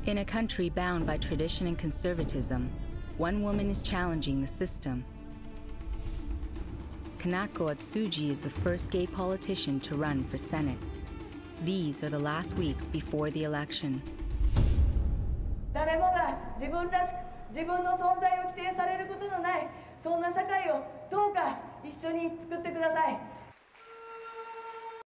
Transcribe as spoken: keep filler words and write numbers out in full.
In a country bound by tradition and conservatism, one woman is challenging the system. KANAKO Atsuji is the first gay politician to run for Senate. These are the last weeks before the election. 誰もが自分らしく自分の存在を否定されることのないそんな社会をどうか一緒に作ってください。